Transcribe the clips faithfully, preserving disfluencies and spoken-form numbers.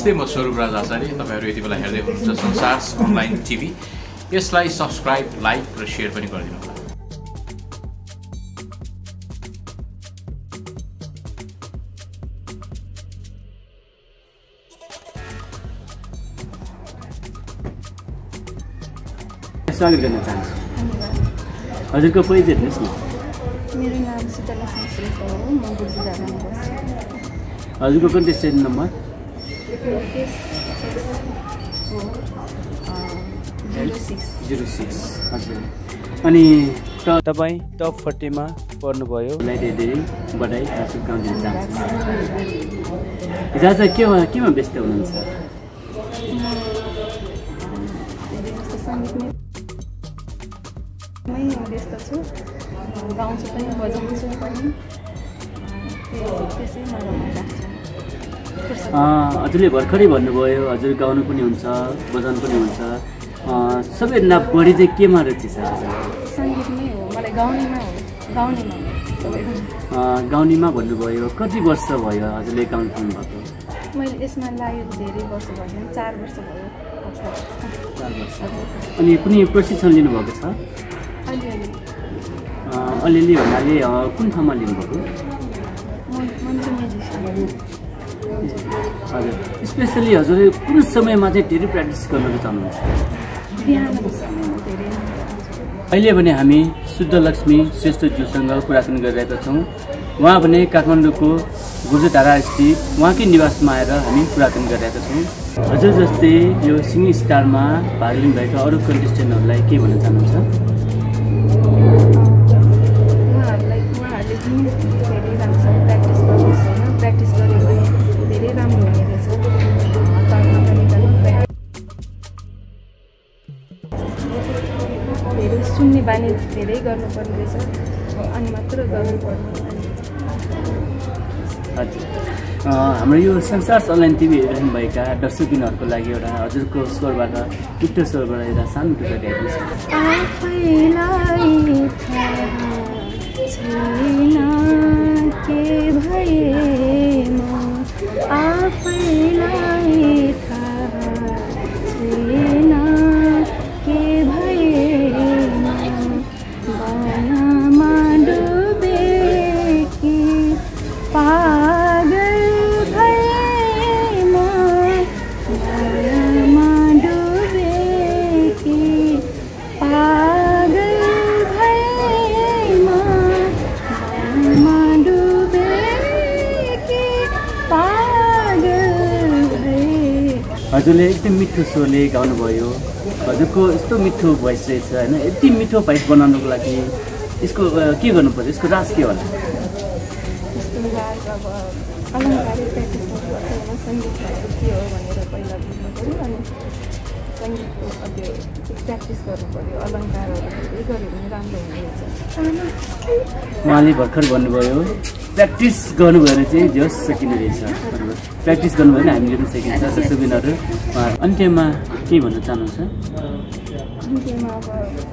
नमस्ते, म स्वरूप राज आचार्य। तपाईहरु यति बेला हेर्दै हुनुहुन्छ संसार्स अनलाइन टिभी। यसलाई सब्स्क्राइब, लाइक र शेयर पनि गरिदिनु होला। स्वागत गर्न चाहन्छु। हजुरको परिचय दिनुहोस् न। मेरो नाम सुद्धा लाक्ष्मी हो, म गुजरातमा बस्छु। हजुरको कन्टेस्टेन्ट नम्बर जिरो सिक्स। हजुर, अनि तपाईँ टप फोर्टीमा पर्नुभयो, धेरै धेरै बधाई र शुभकामना दिन चाहन्छु। हिजो केमा केमा व्यस्त हुनुहुन्छ? व्यस्त छु, गाउँछु पनि, बजाउँछु पनि, त्यसै मलाई लाग्छ। हजुरले भर्खरै भन्नुभयो हजुर गाउनु पनि हुन्छ, बजाउनु पनि हुन्छ। सबैभन्दा बढी चाहिँ केमा रुचि छ? सङ्गीतमै हो, मलाई गाउनेमा हो, गाउनेमा हो। गाउनेमा भन्नुभयो, कति वर्ष भयो हजुरले गाउनु थाल्नुभएको? मैले यसमा लागेको धेरै वर्ष भयो, चार वर्ष भयो। चार वर्ष। अनि कुनै प्रशिक्षण लिनुभएको छ? अलिअलि अलिअलि भन्नाले कुन ठाउँमा लिनुभएको? हजुर, स्पेसली हजुरले कुन समयमा चाहिँ धेरै प्र्याक्टिस गर्न चाहनुहुन्छ? अहिले भने हामी शुद्ध लक्ष्मी श्रेष्ठज्यूसँग कुराकानी गरिरहेका छौँ। उहाँ भने काठमाडौँको गुजधारा स्थित उहाँकै निवासमा आएर हामी कुराकानी गरिरहेका छौँ। हजुर जस्तै यो सिङ्गिङ स्टारमा भाग लिनुभएका अरू कन्टेस्टेन्टहरूलाई के भन्न चाहनुहुन्छ? उहाँहरूलाई उहाँहरूले जुन धेरै राम्रो प्र्याक्टिस गर्नुहोस् होइन, प्र्याक्टिस गऱ्यो भने धेरै राम्रो हुने रहेछ। धेरै सुन्ने बानी धेरै गर्नुपर्ने रहेछ, अनि मात्र गर्नुपर्ने। हजुर, हाम्रो यो संसार्स अनलाइन टिभी हेरिरहनुभएका दर्शकबिनहरूको लागि एउटा हजुरको स्वरबाट, मिठो स्वरबाट एउटा सानो टुक्रा गाइदिनुहोस्। के भएमा आफैलाई थाहा छैन, के भएमा बानामा डुबे कि पागल भएमा, बानामा डुबे कि पागल भएमा, बानामा डुबे कि पागल भए। हजुरले एकदम मिठो स्वरले गाउनुभयो। हजुरको यस्तो मिठो भोइस रहेछ होइन, यति मिठो भोइस बनाउनुको लागि यसको के गर्नु पर्छ? यसको राज के होला? यस्तो राज अब अलङ्कारी प्र्याक्टिस गर्नुपर्छ होइन, सङ्गीत भनेको के हो भनेर पहिला बुझ्नु पऱ्यो, अनि सङ्गीतको त्यो प्र्याक्टिस गर्नु पऱ्यो, अलङ्कारहरू धेरै गऱ्यो भने राम्रो हुने रहेछ। उहाँले भर्खर भन्नुभयो प्र्याक्टिस गर्नुभयो भने चाहिँ जोस सकिने रहेछ। प्र्याक्टिस गर्नुभयो भने हामीले पनि सकिन्छ। दर्शकबिनहरू अन्त्यमा के भन्न चाहनुहुन्छ? अन्त्यमा अब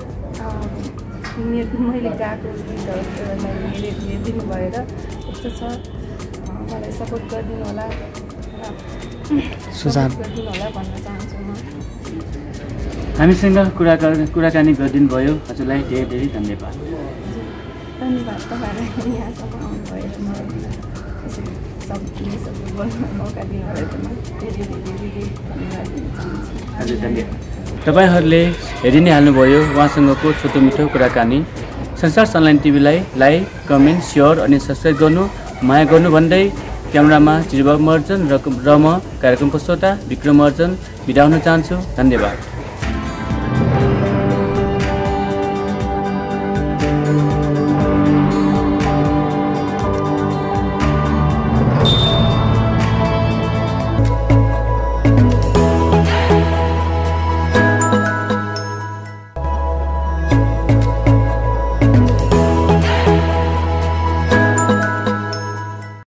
मैले गाएको गीतहरूलाई हेरिदिनु भएर यस्तो छ, मलाई सपोर्ट गरिदिनु होला, सुझाव गरिदिनु होला भन्न चाहन्छु म। हामीसँग कुरा कुराकानी गरिदिनु भयो, हजुरलाई धेरै धेरै धन्यवाद। धन्यवाद तपाईँहरूलाई यहाँसम्म आउनु भएर मलाई सब सब बोल्न मौका दिनुभयो, धेरै धेरै धेरै धन्यवाद दिन चाहन्छु। हजुर, धन्यवाद। तपाईँहरूले हेरि नै हाल्नुभयो उहाँसँगको छोटो मिठो कुराकानी। संसार्स अनलाइन टिभीलाई लाइक, कमेन्ट, सेयर अनि सब्सक्राइब गर्नु, माया गर्नु भन्दै क्यामेरामा चिरबाबु महर्जन र म कार्यक्रमको श्रोता विक्रम महर्जन बिदा हुन चाहन्छु। धन्यवाद।